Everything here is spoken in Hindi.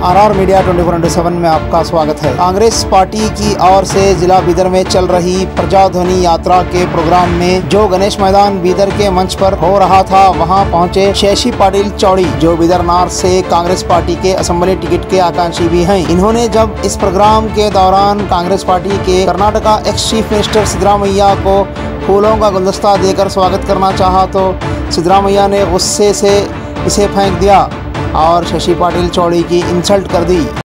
आरआर मीडिया 24/7 में आपका स्वागत है। कांग्रेस पार्टी की ओर से जिला बीदर में चल रही प्रजाध्वनि यात्रा के प्रोग्राम में जो गणेश मैदान बीदर के मंच पर हो रहा था, वहां पहुंचे शशि पाटिल चौड़ी, जो बीदर नॉर्थ से कांग्रेस पार्टी के असेंबली टिकट के आकांक्षी भी हैं। इन्होंने जब इस प्रोग्राम के दौरान कांग्रेस पार्टी के Karnataka ex chief minister Siddaramaiah को फूलों का गुलदस्ता देकर स्वागत करना चाहा तो सिद्धरामैया ने गुस्से से इसे फेंक दिया और शशि पाटिल चौड़ी की इंसल्ट कर दी।